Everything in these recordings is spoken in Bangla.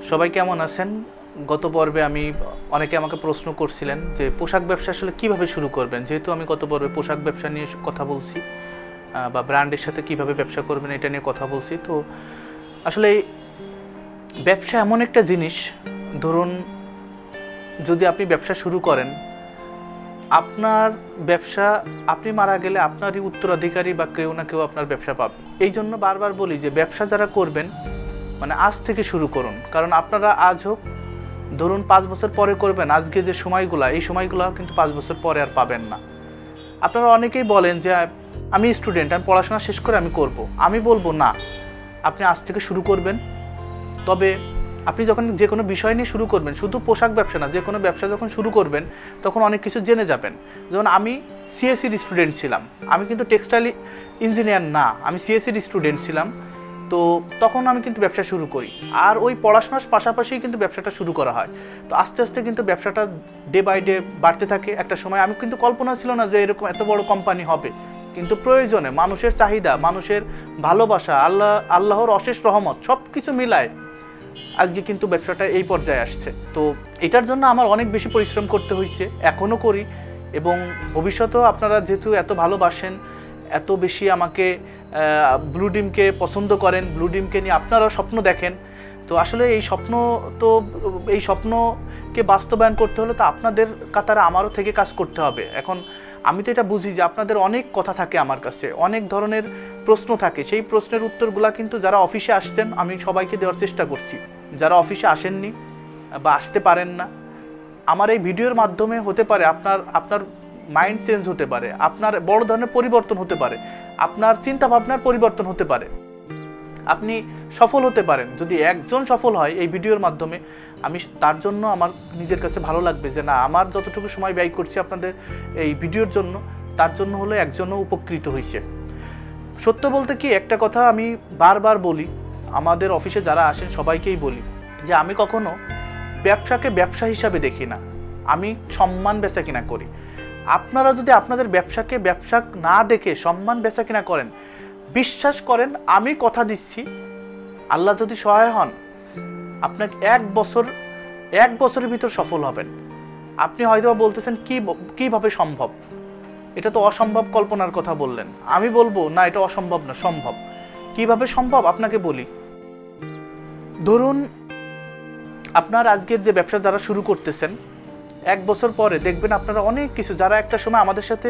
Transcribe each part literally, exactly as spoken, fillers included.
সবাই কেমন আছেন? গত পর্বে আমি অনেকে আমাকে প্রশ্ন করছিলেন যে পোশাক ব্যবসা আসলে কিভাবে শুরু করবেন, যেহেতু আমি গত পর্বে পোশাক ব্যবসা নিয়ে কথা বলছি বা ব্র্যান্ডের সাথে কিভাবে ব্যবসা করবেন এটা নিয়ে কথা বলছি। তো আসলে ব্যবসা এমন একটা জিনিস, ধরুন যদি আপনি ব্যবসা শুরু করেন, আপনার ব্যবসা আপনি মারা গেলে আপনারই উত্তরাধিকারী বা কেউ না কেউ আপনার ব্যবসা পাবে। এই জন্য বারবার বলি যে ব্যবসা যারা করবেন মানে আজ থেকে শুরু করুন, কারণ আপনারা আজ হোক ধরুন পাঁচ বছর পরে করবেন, আজকে যে সময়গুলো এই সময়গুলো কিন্তু পাঁচ বছর পরে আর পাবেন না। আপনারা অনেকেই বলেন যে আমি স্টুডেন্ট, আমি পড়াশোনা শেষ করে আমি করব। আমি বলবো না, আপনি আজ থেকে শুরু করবেন। তবে আপনি যখন যে কোনো বিষয় নিয়ে শুরু করবেন, শুধু পোশাক ব্যবসা না, যে কোনো ব্যবসা যখন শুরু করবেন তখন অনেক কিছু জেনে যাবেন। যেমন আমি সিএসসির স্টুডেন্ট ছিলাম, আমি কিন্তু টেক্সটাইল ইঞ্জিনিয়ার না, আমি সিএসসির স্টুডেন্ট ছিলাম। তো তখন আমি কিন্তু ব্যবসা শুরু করি, আর ওই পড়াশোনার পাশাপাশি কিন্তু ব্যবসাটা শুরু করা হয়। তো আস্তে আস্তে কিন্তু ব্যবসাটা ডে বাই ডে বাড়তে থাকে। একটা সময় আমি কিন্তু কল্পনা ছিল না যে এরকম এত বড় কোম্পানি হবে, কিন্তু প্রয়োজনে মানুষের চাহিদা, মানুষের ভালোবাসা, আল্লাহ আল্লাহর অশেষ রহমত সব কিছু মিলায় আজকে কিন্তু ব্যবসাটা এই পর্যায়ে আসছে। তো এটার জন্য আমার অনেক বেশি পরিশ্রম করতে হয়েছে, এখনও করি, এবং ভবিষ্যতেও আপনারা যেহেতু এত ভালোবাসেন, এত বেশি আমাকে ব্লু ডিমকে পছন্দ করেন, ব্লু ডিমকে নিয়ে আপনারা স্বপ্ন দেখেন, তো আসলে এই স্বপ্ন তো এই স্বপ্নকে বাস্তবায়ন করতে হলে তো আপনাদের কাতারে আমারও থেকে কাজ করতে হবে। এখন আমি তো এটা বুঝি যে আপনাদের অনেক কথা থাকে আমার কাছে, অনেক ধরনের প্রশ্ন থাকে, সেই প্রশ্নের উত্তরগুলা কিন্তু যারা অফিসে আসছেন আমি সবাইকে দেওয়ার চেষ্টা করছি। যারা অফিসে আসেননি বা আসতে পারেন না, আমার এই ভিডিওর মাধ্যমে হতে পারে আপনার আপনার মাইন্ড চেঞ্জ হতে পারে, আপনার বড় ধরনের পরিবর্তন হতে পারে, আপনার চিন্তা ভাবনার পরিবর্তন হতে পারে, আপনি সফল হতে পারেন। যদি একজন সফল হয় এই ভিডিওর মাধ্যমে, আমি তার জন্য আমার নিজের কাছে ভালো লাগবে যে না, আমার যতটুকু সময় ব্যয় করছি আপনাদের এই ভিডিওর জন্য, তার জন্য হলো একজনও উপকৃত হয়েছে। সত্য বলতে কি, একটা কথা আমি বারবার বলি, আমাদের অফিসে যারা আসেন সবাইকেই বলি যে আমি কখনো ব্যবসাকে ব্যবসা হিসাবে দেখি না, আমি সম্মান বেচা কিনা করি। আপনারা যদি আপনাদের ব্যবসাকে ব্যবসা না দেখে সম্মান বেচা কিনা করেন, বিশ্বাস করেন আমি কথা দিচ্ছি, আল্লাহ যদি সহায় হন, আপনাকে এক বছর এক বছরের ভিতর সফল হবেন। আপনি হয়তো বলতেছেন কি কিভাবে সম্ভব, এটা তো অসম্ভব কল্পনার কথা বললেন। আমি বলবো না, এটা অসম্ভব না, সম্ভব। কিভাবে সম্ভব আপনাকে বলি। ধরুন আপনার আজকের যে ব্যবসা যারা শুরু করতেছেন, এক বছর পরে দেখবেন আপনারা অনেক কিছু, যারা একটা সময় আমাদের সাথে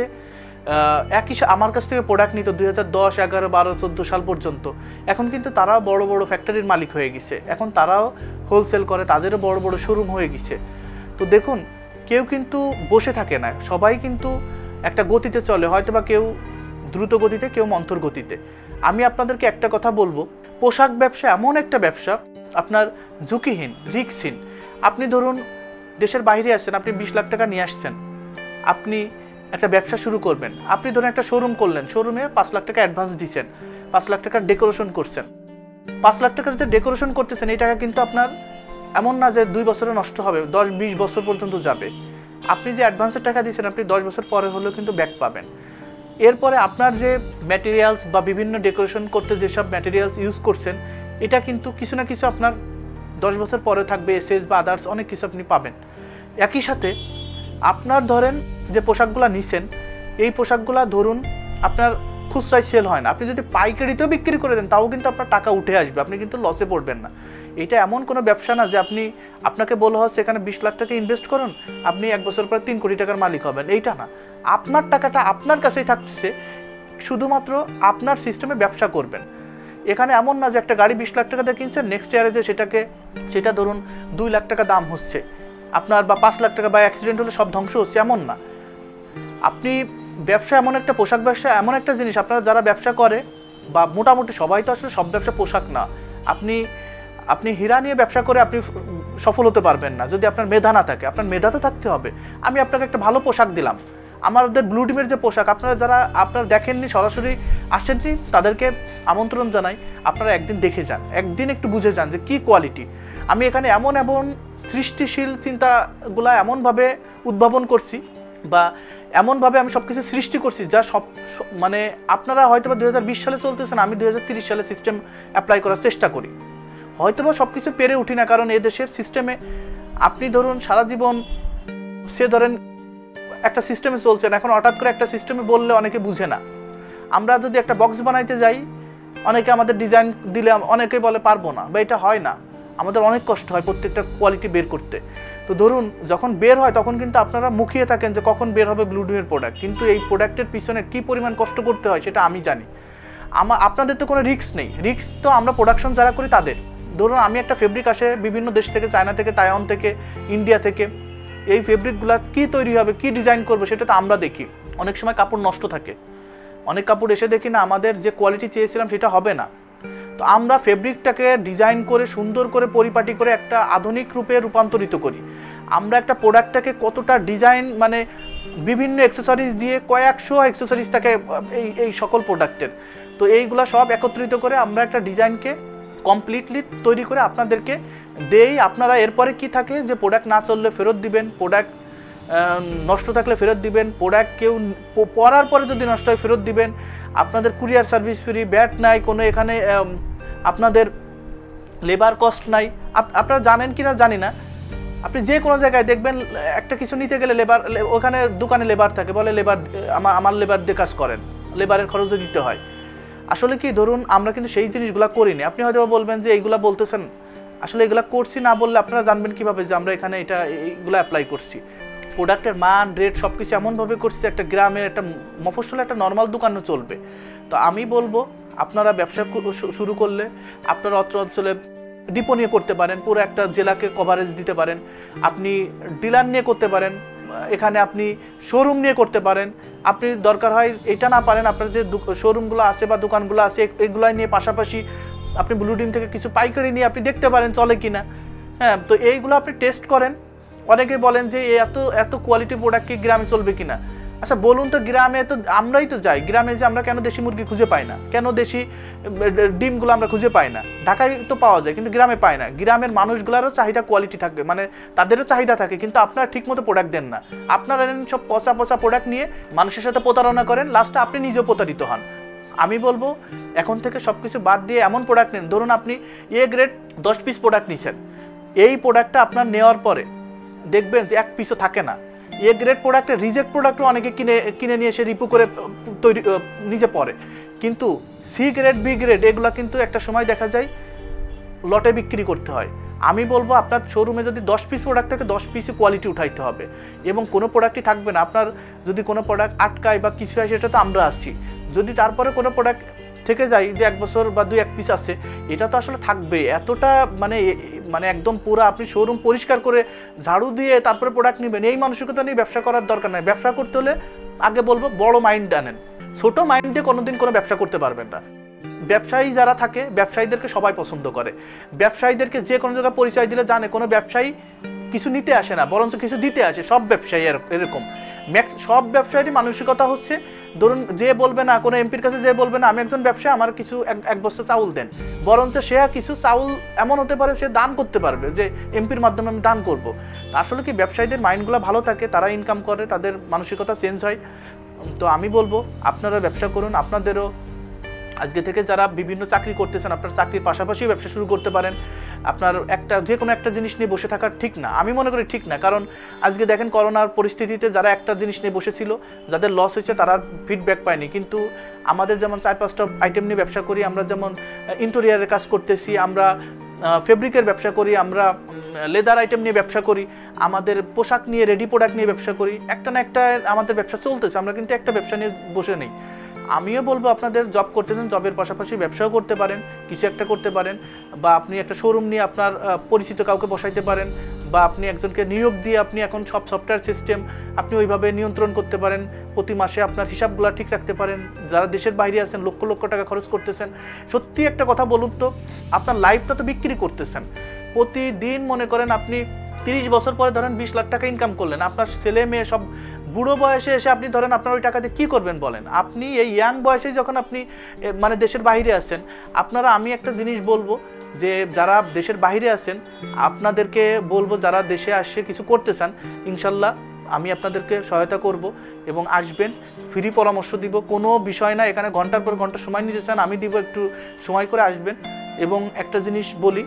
একই আমার কাছ থেকে প্রোডাক্ট নিত দুই হাজার দশ এগারো বারো চোদ্দো সাল পর্যন্ত, এখন কিন্তু তারাও বড় বড় ফ্যাক্টরির মালিক হয়ে গেছে, এখন তারাও হোলসেল করে, তাদেরও বড় বড় শোরুম হয়ে গেছে। তো দেখুন, কেউ কিন্তু বসে থাকে না, সবাই কিন্তু একটা গতিতে চলে, হয়তো বা কেউ দ্রুত গতিতে, কেউ মন্থর গতিতে। আমি আপনাদেরকে একটা কথা বলবো, পোশাক ব্যবসা এমন একটা ব্যবসা আপনার ঝুঁকিহীন, রিস্কহীন। আপনি ধরুন দেশের বাইরে আছেন, আপনি বিশ লাখ টাকা নিয়ে আসছেন, আপনি একটা ব্যবসা শুরু করবেন, আপনি ধরুন একটা শোরুম করলেন, শোরুমে পাঁচ লাখ টাকা অ্যাডভান্স দিচ্ছেন, পাঁচ লাখ টাকার ডেকোরেশন করছেন। পাঁচ লাখ টাকার যে ডেকোরেশন করতেছেন এই টাকা কিন্তু আপনার এমন না যে দুই বছরে নষ্ট হবে, দশ বিশ বছর পর্যন্ত যাবে। আপনি যে অ্যাডভান্সের টাকা দিচ্ছেন, আপনি দশ বছর পরে হলেও কিন্তু ব্যাক পাবেন। এরপরে আপনার যে ম্যাটেরিয়ালস বা বিভিন্ন ডেকোরেশন করতে যেসব ম্যাটেরিয়ালস ইউজ করছেন, এটা কিন্তু কিছু না কিছু আপনার দশ বছর পরে থাকবে, এসএস বা আদার্স অনেক কিছু আপনি পাবেন। একই সাথে আপনার ধরেন যে পোশাকগুলো নিছেন, এই পোশাকগুলো ধরুন আপনার খুচরায় সেল হয় না, আপনি যদি পাইকারিতেও বিক্রি করে দেন তাও কিন্তু আপনার টাকা উঠে আসবে, আপনি কিন্তু লসে পড়বেন না। এটা এমন কোনো ব্যবসা না যে আপনি আপনাকে বলা হচ্ছে এখানে বিশ লাখ টাকা ইনভেস্ট করুন, আপনি এক বছর পরে তিন কোটি টাকার মালিক হবেন, এইটা না। আপনার টাকাটা আপনার কাছেই থাকছে, শুধুমাত্র আপনার সিস্টেমে ব্যবসা করবেন। এখানে এমন না যে একটা গাড়ি বিশ লাখ টাকা দিয়ে কিনছেন, নেক্সট ইয়ারে যে সেটাকে সেটা ধরুন দুই লাখ টাকা দাম হচ্ছে আপনার, বা পাঁচ লাখ টাকা বা অ্যাক্সিডেন্ট হলে সব ধ্বংস হচ্ছে, এমন না। আপনি ব্যবসা এমন একটা, পোশাক ব্যবসা এমন একটা জিনিস, আপনারা যারা ব্যবসা করে বা মোটামুটি সবাই তো আসলে সব ব্যবসা পোশাক না, আপনি আপনি হীরা নিয়ে ব্যবসা করে আপনি সফল হতে পারবেন না যদি আপনার মেধা না থাকে। আপনার মেধা তো থাকতে হবে। আমি আপনাকে একটা ভালো পোশাক দিলাম, আমাদের ব্লু ডিমের যে পোশাক, আপনারা যারা আপনারা দেখেননি, সরাসরি আসেননি, তাদেরকে আমন্ত্রণ জানাই, আপনারা একদিন দেখে যান, একদিন একটু বুঝে যান যে কী কোয়ালিটি। আমি এখানে এমন এমন সৃষ্টিশীল চিন্তাগুলা এমনভাবে উদ্ভাবন করছি বা এমনভাবে আমি সব কিছু সৃষ্টি করছি যা সব মানে আপনারা হয়তো বা দুই হাজার বিশ সালে চলতেছেন, আমি দুই হাজার তিরিশ সালে সিস্টেম অ্যাপ্লাই করার চেষ্টা করি। হয়তো বা সব কিছু পেরে উঠি না, কারণ এদেশের সিস্টেমে আপনি ধরুন সারা জীবন সে ধরেন একটা সিস্টেমে চলছেন, এখন হঠাৎ করে একটা সিস্টেমে বললে অনেকে বুঝে না। আমরা যদি একটা বক্স বানাইতে যাই, অনেকে আমাদের ডিজাইন দিলে অনেকে বলে পারবো না বা এটা হয় না, আমাদের অনেক কষ্ট হয় প্রত্যেকটা কোয়ালিটি বের করতে। তো ধরুন যখন বের হয় তখন কিন্তু আপনারা মুখিয়ে থাকেন যে কখন বের হবে ব্লুডিমের প্রোডাক্ট, কিন্তু এই প্রোডাক্টের পিছনে কী পরিমাণ কষ্ট করতে হয় সেটা আমি জানি। আমার আপনাদের তো কোনো রিস্ক নেই, রিস্ক তো আমরা প্রোডাকশন যারা করি তাদের। ধরুন আমি একটা ফেব্রিক আসে বিভিন্ন দেশ থেকে, চায়না থেকে, তাইওয়ান থেকে, ইন্ডিয়া থেকে, এই ফেব্রিকগুলো কী তৈরি হবে, কী ডিজাইন করবো সেটা তো আমরা দেখি। অনেক সময় কাপড় নষ্ট থাকে, অনেক কাপড় এসে দেখি না আমাদের যে কোয়ালিটি চেয়েছিলাম সেটা হবে না। তো আমরা ফেব্রিকটাকে ডিজাইন করে সুন্দর করে পরিপাটি করে একটা আধুনিক রূপে রূপান্তরিত করি। আমরা একটা প্রোডাক্টটাকে কতটা ডিজাইন মানে বিভিন্ন অ্যাক্সেসরিজ দিয়ে কয়েকশো অ্যাক্সেসরিজ থাকে এই এই সকল প্রোডাক্টের। তো এইগুলা সব একত্রিত করে আমরা একটা ডিজাইনকে কমপ্লিটলি তৈরি করে আপনাদেরকে দেই। আপনারা এরপরে কি থাকে যে প্রোডাক্ট না চললে ফেরত দিবেন, প্রোডাক্ট নষ্ট থাকলে ফেরত দিবেন, প্রোডাক্ট কেউ পরার পরে যদি নষ্ট হয় ফেরত দিবেন। আপনাদের কুরিয়ার সার্ভিস ফ্রি, ব্যাট নাই কোনো, এখানে আপনাদের লেবার কস্ট নাই। আপনারা জানেন কি না জানি না, আপনি যে কোনো জায়গায় দেখবেন একটা কিছু নিতে গেলে লেবার, ওখানে দোকানে লেবার থাকে, বলে লেবার আমার আমার লেবার দিয়ে কাজ করেন, লেবারের খরচও দিতে হয়। আসলে কি ধরুন আমরা কিন্তু সেই জিনিসগুলো করিনি। আপনি হয়তো বলবেন যে এইগুলা বলতেছেন, আসলে এগুলো করছি না বললে আপনারা জানবেন কীভাবে যে আমরা এখানে এটা এইগুলো অ্যাপ্লাই করছি। প্রোডাক্টের মান, রেট সব কিছু এমনভাবে করছি একটা গ্রামের একটা মফস্বলে একটা নর্মাল দোকানও চলবে। তো আমি বলবো আপনারা ব্যবসা শুরু করলে আপনারা অত্র অঞ্চলে ডিপো নিয়ে করতে পারেন, পুরো একটা জেলাকে কভারেজ দিতে পারেন। আপনি ডিলার নিয়ে করতে পারেন, এখানে আপনি শোরুম নিয়ে করতে পারেন। আপনি দরকার হয় এটা না পারেন, আপনার যে শোরুমগুলো আছে বা দোকানগুলো আছে এগুলো নিয়ে পাশাপাশি আপনি ব্লুডিম থেকে কিছু পাইকারি নিয়ে আপনি দেখতে পারেন চলে কিনা। হ্যাঁ, তো এইগুলো আপনি টেস্ট করেন। অনেকে বলেন যে এত এত কোয়ালিটি প্রোডাক্ট কি গ্রামে চলবে কিনা। আচ্ছা বলুন তো, গ্রামে তো আমরাই তো যাই, গ্রামে যে আমরা কেন দেশি মুরগি খুঁজে পাই না, কেন দেশি ডিমগুলো আমরা খুঁজে পাই না? ঢাকায় তো পাওয়া যায় কিন্তু গ্রামে পাই না। গ্রামের মানুষগুলোরও চাহিদা কোয়ালিটি থাকবে, মানে তাদেরও চাহিদা থাকে, কিন্তু আপনারা ঠিকমতো প্রোডাক্ট দেন না। আপনারা সব পচা পচা প্রোডাক্ট নিয়ে মানুষের সাথে প্রতারণা করেন, লাস্টে আপনি নিজেও প্রতারিত হন। আমি বলবো এখন থেকে সব কিছু বাদ দিয়ে এমন প্রোডাক্ট নেন। ধরুন আপনি এ গ্রেড দশ পিস প্রোডাক্ট নিচ্ছেন, এই প্রোডাক্টটা আপনার নেওয়ার পরে দেখবেন যে এক পিসও থাকে না। এ গ্রেড প্রোডাক্টের রিজেক্ট প্রোডাক্টও অনেকে কিনে কিনে নিয়ে এসে রিপু করে তৈরি নিজে পড়ে, কিন্তু সি গ্রেড, বি গ্রেড এগুলো কিন্তু একটা সময় দেখা যায় লটে বিক্রি করতে হয়। আমি বলবো আপনার শোরুমে যদি দশ পিস প্রোডাক্ট থাকে দশ পিসে কোয়ালিটি উঠাইতে হবে, এবং কোনো প্রোডাক্টই থাকবে না। আপনার যদি কোনো প্রোডাক্ট আটকায় বা কিছু হয় সেটা তো আমরা আসছি। যদি তারপরে কোনো প্রোডাক্ট থেকে যাই যে এক বছর বা দুই এক পিস আছে, এটা তো আসলে থাকবে। এতটা মানে মানে একদম পুরো আপনি শোরুম পরিষ্কার করে ঝাড়ু দিয়ে তারপরে প্রোডাক্ট নেবেন, এই মানসিকতা নিয়ে ব্যবসা করার দরকার নাই। ব্যবসা করতে হলে আগে বলবো বড় মাইন্ড আনেন। ছোট মাইন্ড দিয়ে কোনোদিন কোনো ব্যবসা করতে পারবেন না। ব্যবসায়ী যারা থাকে ব্যবসায়ীদেরকে সবাই পছন্দ করে। ব্যবসায়ীদেরকে যে কোনো জায়গায় পরিচয় দিলে জানে কোনো ব্যবসায়ী কিছু নিতে আসে না, বরঞ্চ কিছু দিতে আসে। সব ব্যবসায়ী এরকম, ম্যাক্স সব ব্যবসায়ীরই মানসিকতা হচ্ছে, ধরুন যে বলবে না, কোনো এমপির কাছে যে বলবে না আমি একজন ব্যবসায়ী আমার কিছু এক বস্তা চাউল দেন, বরঞ্চ সে কিছু চাউল এমন হতে পারে সে দান করতে পারবে যে এমপির মাধ্যমে আমি দান করবো। আসলে কি ব্যবসায়ীদের মাইন্ডগুলো ভালো থাকে, তারা ইনকাম করে, তাদের মানসিকতা চেঞ্জ হয়। তো আমি বলবো আপনারা ব্যবসা করুন। আপনাদেরও আজকে থেকে যারা বিভিন্ন চাকরি করতেছেন, আপনার চাকরির পাশাপাশিও ব্যবসা শুরু করতে পারেন। আপনার একটা যে কোনো একটা জিনিস নিয়ে বসে থাকা ঠিক না, আমি মনে করি ঠিক না। কারণ আজকে দেখেন করোনার পরিস্থিতিতে যারা একটা জিনিস নিয়ে বসেছিল, যাদের লস হয়েছে তারা ফিডব্যাক পায়নি। কিন্তু আমাদের যেমন চার পাঁচটা আইটেম নিয়ে ব্যবসা করি, আমরা যেমন ইন্টেরিয়ারের কাজ করতেছি, আমরা ফেব্রিকের ব্যবসা করি, আমরা লেদার আইটেম নিয়ে ব্যবসা করি, আমাদের পোশাক নিয়ে, রেডি প্রোডাক্ট নিয়ে ব্যবসা করি, একটা না একটা আমাদের ব্যবসা চলতেছে। আমরা কিন্তু একটা ব্যবসা নিয়ে বসে নেই। আমিও বলবো আপনাদের জব করতেছেন, জবের পাশাপাশি ব্যবসাও করতে পারেন, কিছু একটা করতে পারেন, বা আপনি একটা শোরুম নিয়ে আপনার পরিচিত কাউকে বসাইতে পারেন, বা আপনি একজনকে নিয়োগ দিয়ে আপনি এখন সব সফটওয়্যার সিস্টেম আপনি ওইভাবে নিয়ন্ত্রণ করতে পারেন। প্রতি মাসে আপনার হিসাবগুলো ঠিক রাখতে পারেন। যারা দেশের বাইরে আছেন লক্ষ লক্ষ টাকা খরচ করতেছেন, সত্যি একটা কথা বলুন তো, আপনার লাইফটা তো বিক্রি করতেছেন। প্রতিদিন মনে করেন আপনি তিরিশ বছর পরে ধরেন বিশ লাখ টাকা ইনকাম করলেন, আপনার ছেলে মেয়ে সব বুড়ো বয়সে এসে আপনি ধরেন আপনার ওই টাকা দিয়ে কী করবেন বলেন? আপনি এই ইয়াং বয়সে যখন আপনি মানে দেশের বাইরে আছেন, আপনারা আমি একটা জিনিস বলবো যে যারা দেশের বাইরে আছেন আপনাদেরকে বলবো, যারা দেশে আসে কিছু করতে চান, ইনশাল্লাহ আমি আপনাদেরকে সহায়তা করব এবং আসবেন, ফ্রি পরামর্শ দিব, কোনো বিষয় না। এখানে ঘন্টার পর ঘন্টা সময় নিতে চান আমি দিব, একটু সময় করে আসবেন। এবং একটা জিনিস বলি,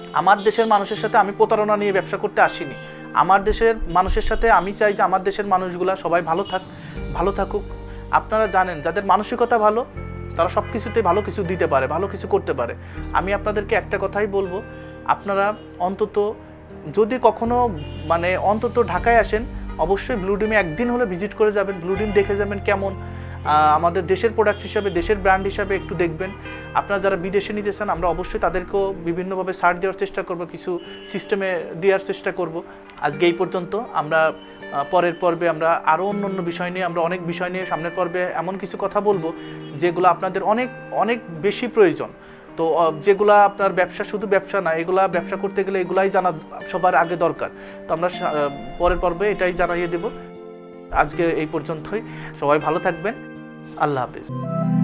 আমার দেশের মানুষের সাথে আমি প্রতারণা নিয়ে ব্যবসা করতে আসিনি। আমার দেশের মানুষের সাথে আমি চাই যে আমার দেশের মানুষগুলা সবাই ভালো থাক, ভালো থাকুক। আপনারা জানেন যাদের মানসিকতা ভালো তারা সব কিছুতে ভালো কিছু দিতে পারে, ভালো কিছু করতে পারে। আমি আপনাদেরকে একটা কথাই বলবো, আপনারা অন্তত যদি কখনো মানে অন্তত ঢাকায় আসেন, অবশ্যই ব্লু ডিমে একদিন হলে ভিজিট করে যাবেন, ব্লু ডিম দেখে যাবেন কেমন আমাদের দেশের প্রোডাক্ট হিসাবে, দেশের ব্র্যান্ড হিসাবে একটু দেখবেন। আপনারা যারা বিদেশে নিতে চান আমরা অবশ্যই তাদেরকেও বিভিন্নভাবে ছাড় দেওয়ার চেষ্টা করব, কিছু সিস্টেমে দেওয়ার চেষ্টা করব। আজকে এই পর্যন্ত। আমরা পরের পর্বে আমরা আরও অন্য অন্য বিষয় নিয়ে আমরা অনেক বিষয় নিয়ে সামনের পর্বে এমন কিছু কথা বলবো যেগুলো আপনাদের অনেক অনেক বেশি প্রয়োজন। তো যেগুলা আপনার ব্যবসা, শুধু ব্যবসা না, এগুলা ব্যবসা করতে গেলে এগুলাই জানা সবার আগে দরকার। তো আমরা পরের পর্বে এটাই জানিয়ে দেব। আজকে এই পর্যন্তই। সবাই ভালো থাকবেন। আল্লাহ হাফেজ।